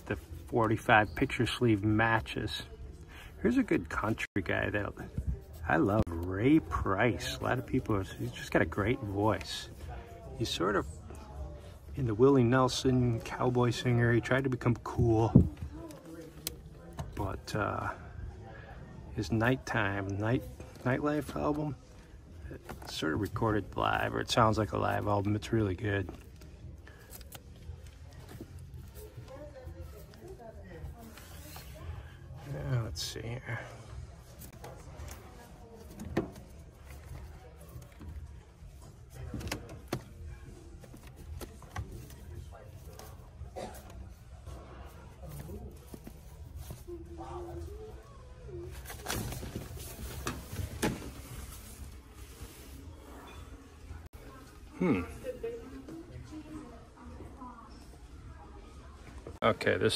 the 45 picture sleeve matches. Here's a good country guy that I love, Ray Price. A lot of people, he's just got a great voice. He's sort of in the Willie Nelson cowboy singer. He tried to become cool, but his Nightlife album, it's sort of recorded live, or it sounds like a live album. It's really good. Let's see here. Okay, this